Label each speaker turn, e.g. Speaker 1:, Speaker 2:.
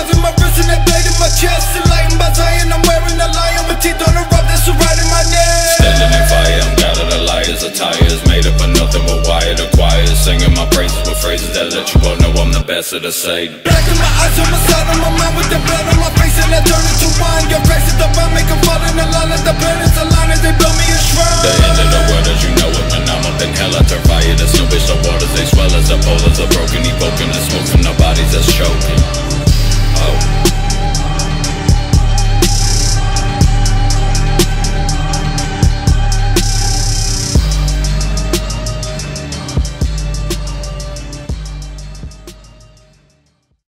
Speaker 1: stars in my wrist and that blade in my chest. Enlightened by Zion, I'm wearing a lion with teeth on the rope that's surrounding my neck.
Speaker 2: Standing in fire, I'm God of the liars. Attire is made up of nothing but wired choirs, singing my praises with phrases that let you all know I'm the best of the Satan.
Speaker 1: Black in my eyes, on my side, on my mind, with the blood on my face, and I turn into wine. Your grace is divine, make them fall in the line, let the planets align as they build me a shrine.
Speaker 2: The end of the world as you know it, when I'm up in hell, I